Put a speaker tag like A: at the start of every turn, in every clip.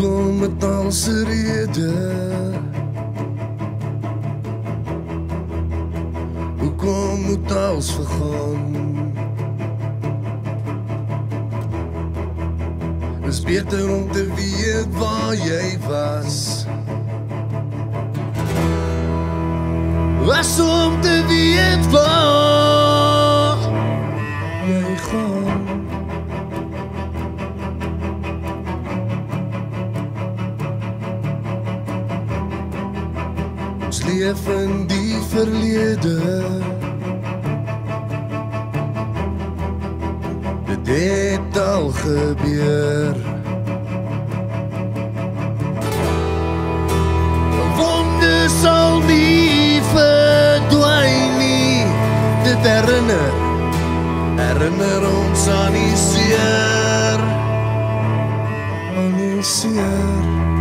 A: Hoekom het als rede? Hoekom moet alles vergaan? Is beter om te weet waar jy was, as om te weet waar jy gaan. Ons leef in die verlede, dit het al gebeur. Wonde sal nie verdwyn nie, dit herinner ons aan die seer, aan die seer.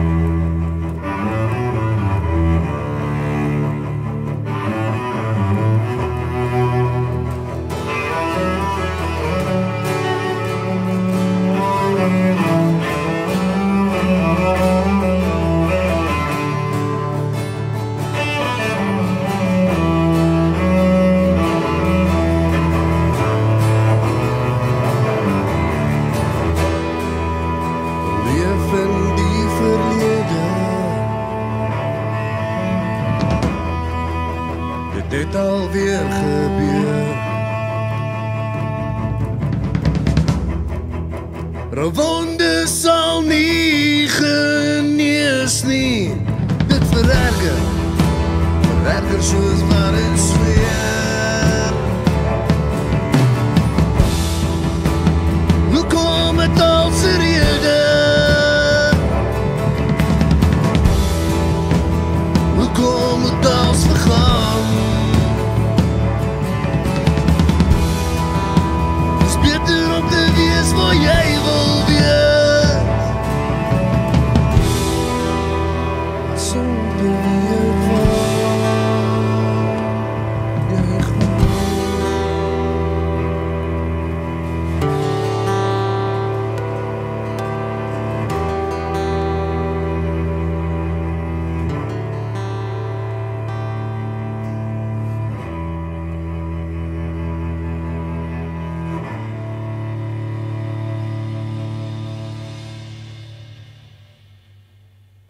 A: Dit alweer gebeur. Wonde sal nie genees nie, dit vererger so